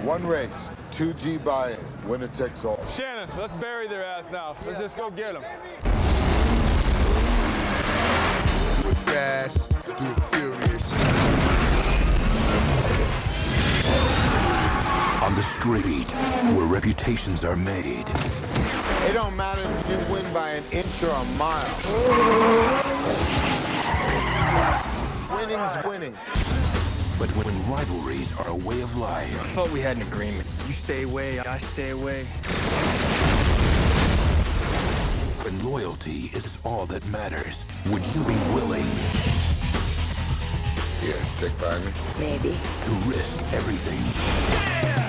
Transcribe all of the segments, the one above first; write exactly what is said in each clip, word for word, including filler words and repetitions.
One race, two G buy-in, winner takes all. Shannon, let's bury their ass now. Let's just go get them. Do it fast, do it furious. On the street, where reputations are made. It don't matter if you win by an inch or a mile. Winning's winning. But when rivalries are a way of life. I thought we had an agreement. You stay away, I stay away. When loyalty is all that matters, would you be willing? Yeah, stick by me. Maybe. To risk everything. Yeah!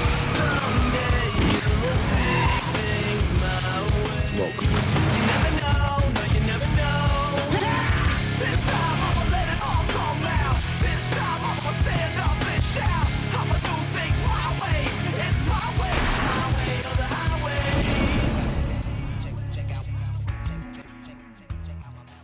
Smoke. You never know, no, you never know. This time I'ma let it all come out. This time I'ma stand up and shout. I'ma do things my way. It's my way, my way or the highway. Check, check out, check, check, check, check, check out my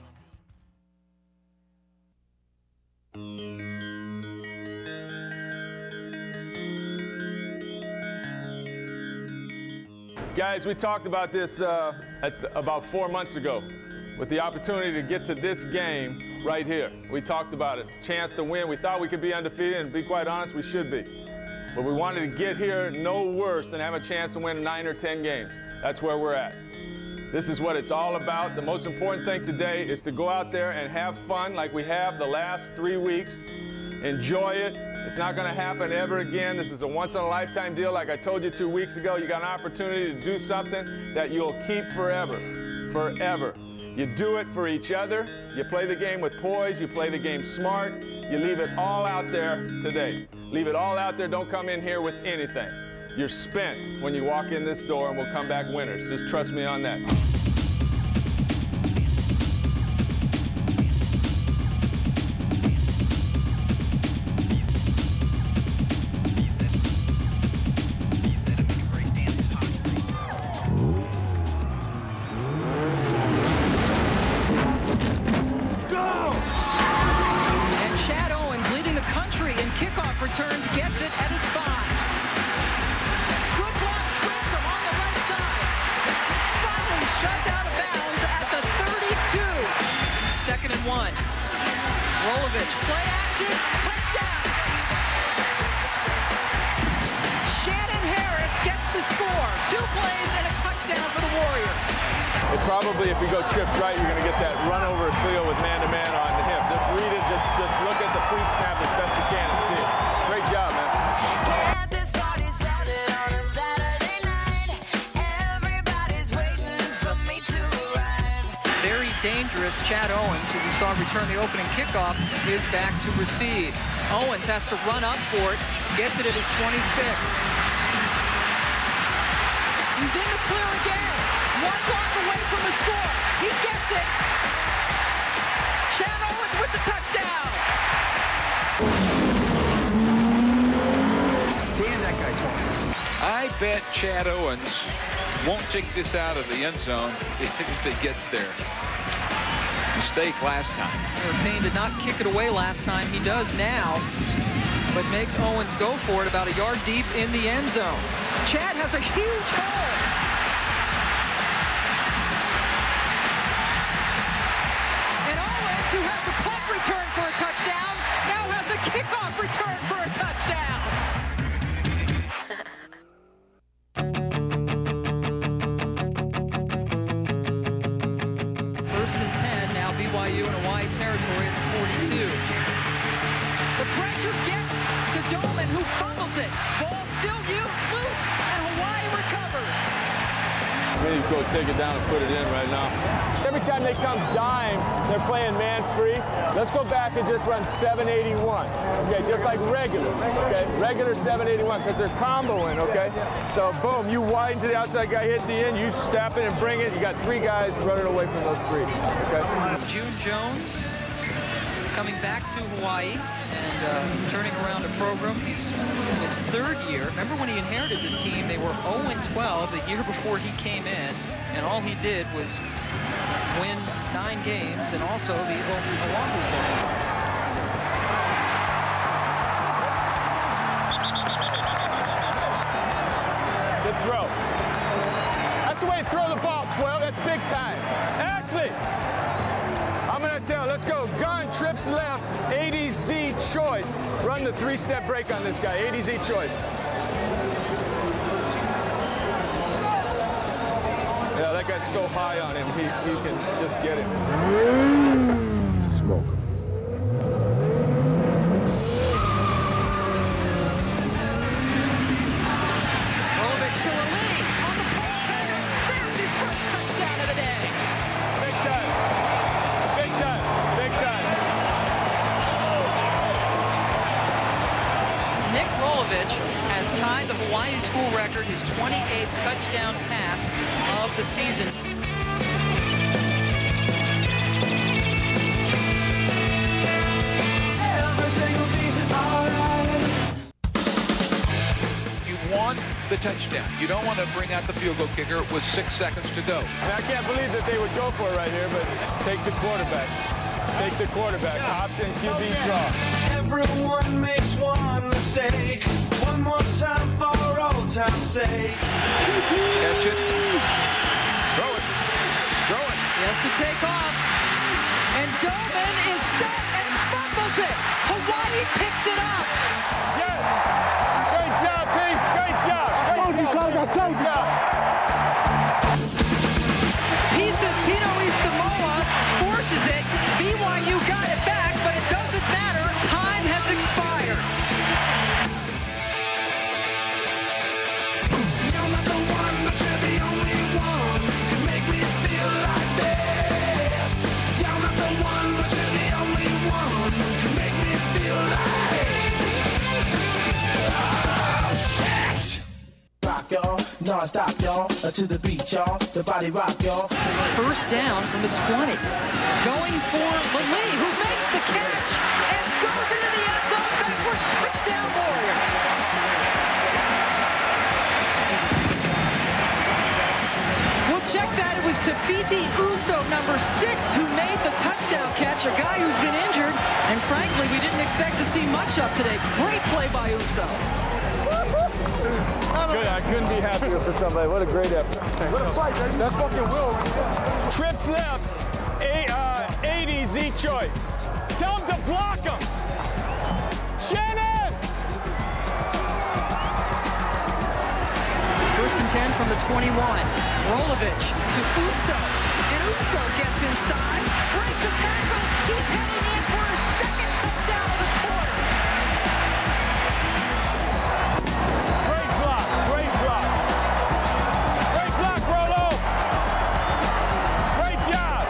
Guys, we talked about this uh, at the, about four months ago with the opportunity to get to this game right here. We talked about it, chance to win. We thought we could be undefeated, and to be quite honest, we should be. But we wanted to get here no worse than have a chance to win nine or ten games. That's where we're at. This is what it's all about. The most important thing today is to go out there and have fun like we have the last three weeks. Enjoy it. It's not going to happen ever again. This is a once-in-a-lifetime deal. Like I told you two weeks ago, you got an opportunity to do something that you'll keep forever, forever. You do it for each other. You play the game with poise. You play the game smart. You leave it all out there today. Leave it all out there. Don't come in here with anything. You're spent when you walk in this door, and we'll come back winners. Just trust me on that. Returns, gets it at his five. Good block, swings along the right side. Finally shoved out of bounds at the thirty-two. Second and one. Rolovich, play action, touchdown. Shannon Harris gets the score. Two plays and a touchdown for the Warriors. It probably, if you go trips right, you're going to get that run over feel with man-to-man on him. Just read it, just, just look at the pre-snap as best you can and see it. Great job, man. Get this party started on a Saturday night. Everybody's waiting for me to arrive. Very dangerous. Chad Owens, who we saw return the opening kickoff, is back to receive. Owens has to run up for it. Gets it at his twenty-six. He's in the clear again. One block away from the score. He gets it. Chad Owens with the touchdown. Damn, that guy's fast. I bet Chad Owens won't take this out of the end zone if it gets there. Mistake last time. Payne did not kick it away last time. He does now, but makes Owens go for it about a yard deep in the end zone. Chad has a huge hole. And Owens, who has a punt return for a touchdown, now has a kickoff return for a touchdown. First and ten, now B Y U in Hawaii territory at the forty-two. The pressure gets to Doman, who fumbles it. Ball still loose, and Hawaii recovers. Ready to go take it down and put it in right now. Every time they come dime, they're playing man-free. Let's go back and just run seven eighty-one. Okay, just like regular. Okay, regular seven eighty-one because they're comboing. Okay, so boom, you widen to the outside guy, hit the end, you step it and bring it. You got three guys running away from those three. Okay. June Jones coming back to Hawaii and uh, turning around a program. He's in his third year. Remember when he inherited this team, they were oh and twelve the year before he came in, and all he did was win nine games and also the Oahu Bowl. closely. I'm going to tell, let's go. Gun, trips left, A D Z choice. Run the three-step break on this guy, A D Z choice. Yeah, that guy's so high on him, he, he can just get him. Smoke him. Rolovich to Lelie on the post header. There's his first touchdown of the day. Big time. Big time. Big time. Nick Rolovich has tied the Hawaii school record, his twenty-eighth touchdown pass of the season. You want the touchdown. You don't want to bring out the field goal kicker with six seconds to go. And I can't believe that they would go for it right here, but take the quarterback. Take the quarterback. Option Q B draw. Everyone makes one mistake. One more time for old time's sake. Catch it. Throw it. Throw it. He has to take off. And Doman is stopped and fumbles it. Hawaii picks it up. Yes. Great job, Peace. Great job. Great job. Great job. Piece of Tino Samoa forces it. B Y U got it back, but it doesn't matter. Time has expired. You're not the one, but you're the only one to make me feel like this. You're not the one, but you're the only one to make me feel like. Oh shit! Rock y'all, non-stop y'all, to the beat y'all, the body rock y'all. First down from the twenty. Going for Lelie, who makes the catch and goes into the end zone backwards. Touchdown Warriors. We'll check that. It was Tafiti Uso, number six, who made the touchdown catch. A guy who's been injured, and frankly, we didn't expect to see much of today. Great play by Uso. Good. I couldn't be happier for somebody. What a great effort. What a fight, baby. That's fucking Will. Trips left. A, uh, A D Z choice. Tell him to block him. Shannon! First and ten from the twenty-one. Rolovich to Uso. And Uso gets inside. Breaks a tackle. He's heading in for his second touchdown of the quarter. Great block. Great block. Great block, Rolo. Great job.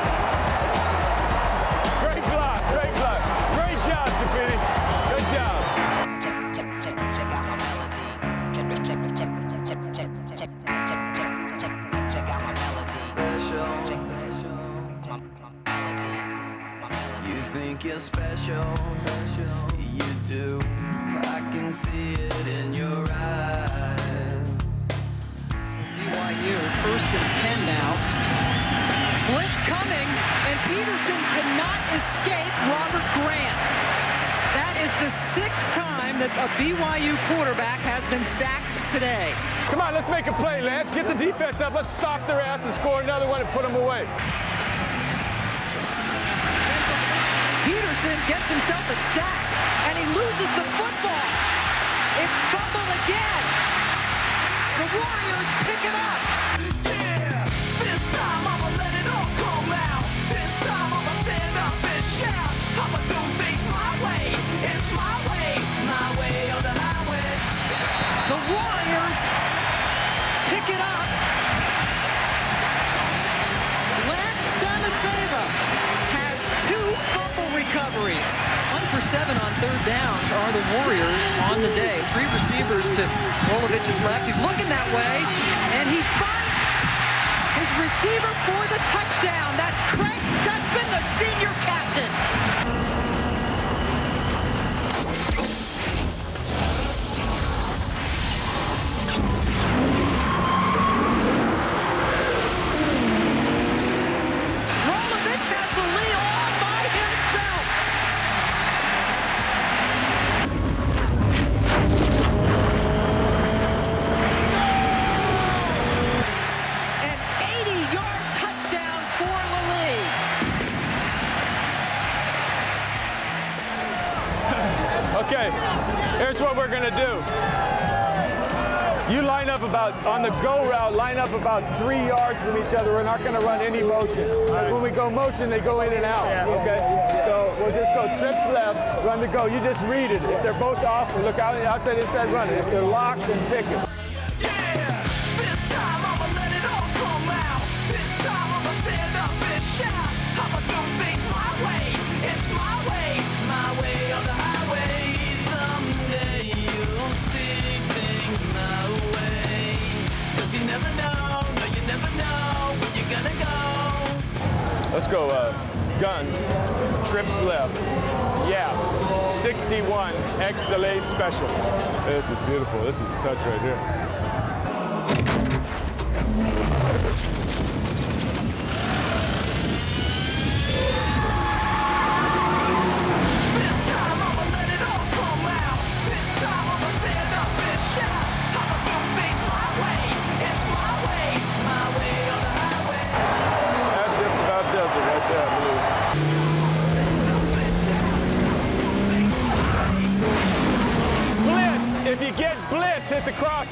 Great block. Great block. Great job, Tafiti. Good job. Check out my melody. Check, check, check, check, check, check, check, check, check out my melody. Special, special. My, my melody, my melody. You think you're special, special. You do. I can see it in your eyes. B Y U first and ten now. Blitz coming, and Peterson cannot escape Robert Grant. That is the sixth time that a B Y U quarterback has been sacked today. Come on, let's make a play, Lance. Get the defense up. Let's stop their ass and score another one and put them away. Peterson gets himself a sack, and he loses the football. It's fumble again. The Warriors pick it up. Yeah, this time I'ma let it all come out. This time I'ma stand up and shout. I'ma do things my way. It's my way, my way or the highway. The Warriors pick it up. Lance Samuseva has two fumble recoveries. One for seven on third downs are the Warriors on the day. Three receivers to Rolovich's left. He's looking that way, and he finds his receiver for the touchdown. That's Craig Stutzmann, the senior captain. Rolovich has the lead all by himself. An eighty-yard touchdown for Lelie. Okay, here's what we're gonna do. You line up about, on the go route, line up about three yards from each other. We're not gonna run any motion. Because when we go motion, they go in and out, okay? So we'll just go trips left, run the go. You just read it. If they're both off, we look out outside, inside, run it. If they're locked, then pick it. Let's go uh, gun, trips left, yeah, sixty-one, X delay special. This is beautiful, this is a touch right here. If you get blitz, hit the crosser.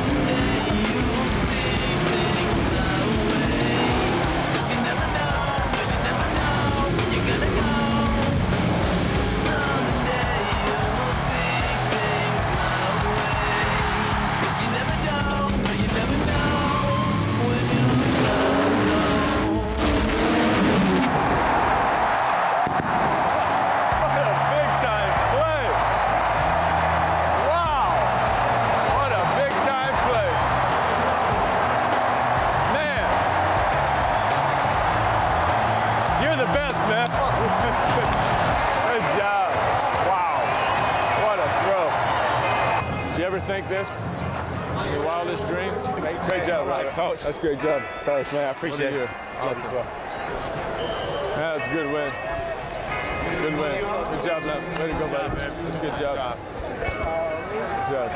Think this? Your wildest dreams? Great, great job, right, Coach. That's a great job, Coach, man. I appreciate it. Awesome. Yeah, that's a good win. Good win. Good job, man. Way to go, buddy. That's a good job. Good job.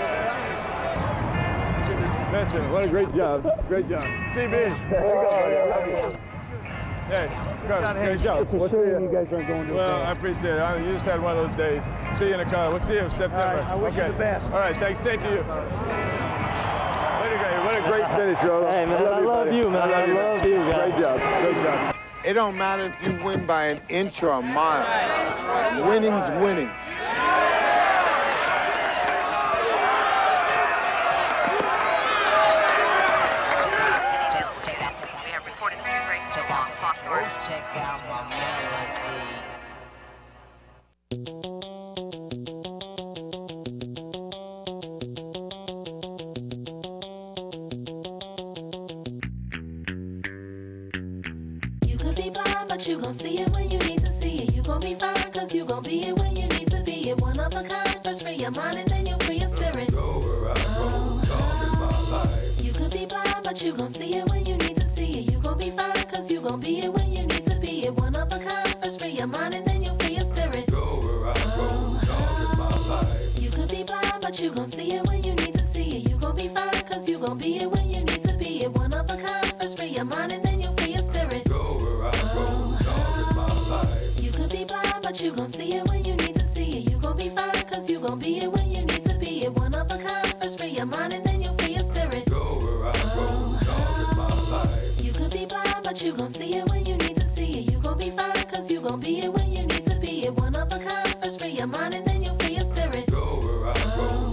Mention, what a great job. Great job. C B, there you go, buddy. Hey, Coach, great job. We'll see you. You guys aren't going to Well, I appreciate it. I, you just had one of those days. See you in the car. We'll see you in September. All right, I wish okay. you the best. All right, thanks. Same to you. Way to go. What a great finish, Rolo. Hey, man, I love, I love you, man. I love, I love you, guys. Great job. Great job. It don't matter if you win by an inch or a mile. Winning's winning. Check out my melody. You could be blind, but you gon' see it when you need to see it. You gon' be fine, cause you gon' be it when you need to be it. One of a kind, first free your mind and then you'll free your spirit. Oh, oh. You could be blind, but you gon' see it when you need to see it. You gon' be fine, cause you gon' be it when you need to be it. One of a kind, first free your mind and then you'll free your spirit. Oh, oh. You could be blind, but you gon' see it when you need to see it. You gon' be fine, cause you gon' be it when you need to be it. One of a kind, first free your mind and then you'll free your spirit. Oh, oh. You could be blind, but you gon' see it when you need to see it. You gon' be fine, cause you gon' be it when you need to be it. One of a kind, first free your mind and then you'll free your spirit. Oh, oh. You could be blind, but you gon' see it when you need to see it. You gon' be fine, cause you gon' be it when you need to be it. One of a kind, first free your mind and then you'll free your spirit. Oh,